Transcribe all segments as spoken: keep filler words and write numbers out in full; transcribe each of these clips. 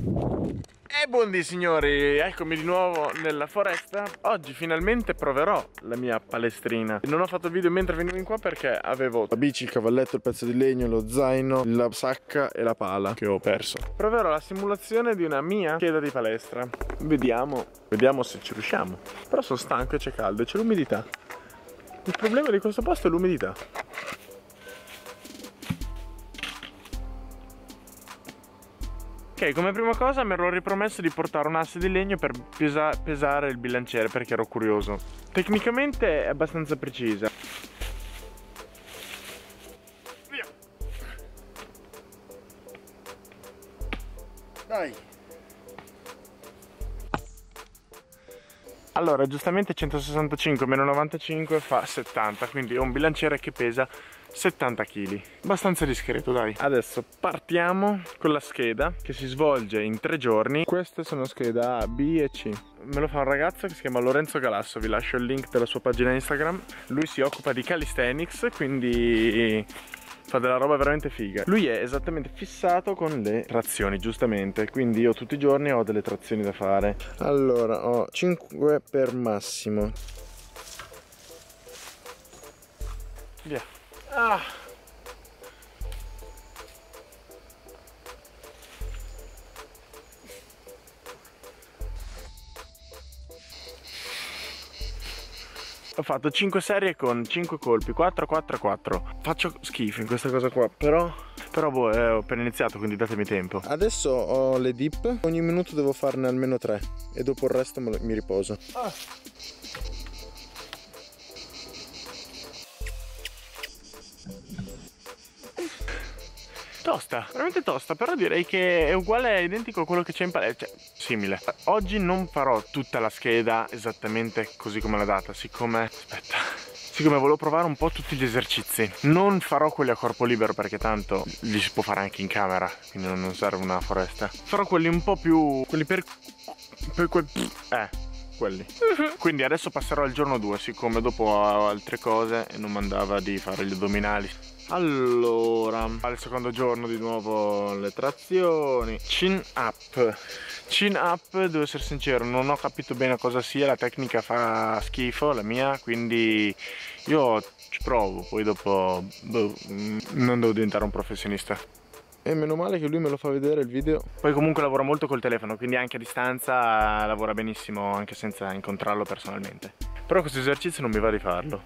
E buondì signori, eccomi di nuovo nella foresta. Oggi finalmente proverò la mia palestrina. Non ho fatto video mentre venivo in qua perché avevo la bici, il cavalletto, il pezzo di legno, lo zaino, la sacca e la pala che ho perso. Proverò la simulazione di una mia scheda di palestra. Vediamo, vediamo se ci riusciamo. Però sono stanco e c'è caldo e c'è l'umidità. Il problema di questo posto è l'umidità. Ok, come prima cosa mi ero ripromesso di portare un asse di legno per pesa pesare il bilanciere perché ero curioso. Tecnicamente è abbastanza precisa. Via. Dai. Allora, giustamente centosessantacinque meno novantacinque fa settanta, quindi ho un bilanciere che pesa settanta chili. Abbastanza discreto, dai. Adesso partiamo con la scheda che si svolge in tre giorni. Queste sono scheda A, B e C. Me lo fa un ragazzo che si chiama Lorenzo Galasso, vi lascio il link della sua pagina Instagram. Lui si occupa di calisthenics, quindi fa della roba veramente figa. Lui è esattamente fissato con le trazioni, giustamente, quindi io tutti i giorni ho delle trazioni da fare. Allora, ho cinque per massimo. Via. Ah. Ho fatto cinque serie con cinque colpi, quattro, quattro, quattro. Faccio schifo in questa cosa qua, però Però boh, eh, ho appena iniziato, quindi datemi tempo. Adesso ho le dip, ogni minuto devo farne almeno tre e dopo il resto mi riposo. Ah. Tosta, veramente tosta, però direi che è uguale, è identico a quello che c'è in palestra, cioè simile. Oggi non farò tutta la scheda esattamente così come l'ha data, siccome, aspetta, siccome volevo provare un po' tutti gli esercizi. Non farò quelli a corpo libero perché tanto li si può fare anche in camera, quindi non serve una foresta. Farò quelli un po' più, quelli per, per quel, eh, quelli. Quindi adesso passerò al giorno due, siccome dopo ho altre cose e non mi andava di fare gli addominali. Allora, al secondo giorno di nuovo le trazioni. Chin up. Chin up, devo essere sincero, non ho capito bene cosa sia, la tecnica fa schifo, la mia, quindi io ci provo, poi dopo boh, non devo diventare un professionista. E meno male che lui me lo fa vedere il video. Poi comunque lavora molto col telefono, quindi anche a distanza lavora benissimo anche senza incontrarlo personalmente. Però questo esercizio non mi va di farlo.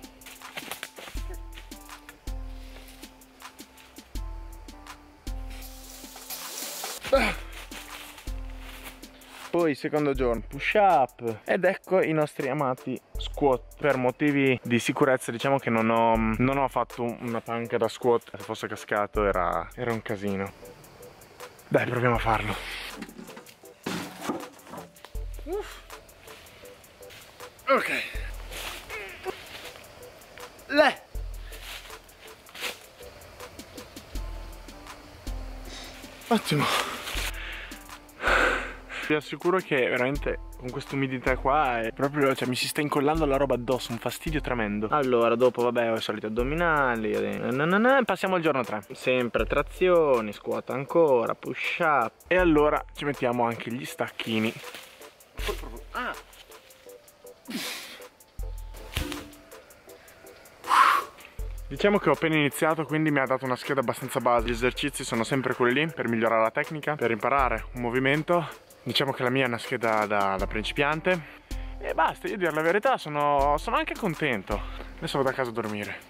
Poi secondo giorno push up ed ecco i nostri amati squat. Per motivi di sicurezza diciamo che non ho, non ho fatto una panca da squat, se fosse cascato era, era un casino. Dai, proviamo a farlo. Uff. Ok. Le. Ottimo. Vi assicuro che veramente con questa umidità qua è proprio, cioè mi si sta incollando la roba addosso, un fastidio tremendo. Allora dopo vabbè ho i soliti addominali, passiamo al giorno tre. Sempre trazioni, squat ancora, push up. E allora ci mettiamo anche gli stacchini. Ah. Diciamo che ho appena iniziato, quindi mi ha dato una scheda abbastanza base. Gli esercizi sono sempre quelli lì per migliorare la tecnica, per imparare un movimento. Diciamo che la mia è una scheda da, da principiante. E basta, io a dire la verità sono, sono anche contento. Adesso vado a casa a dormire.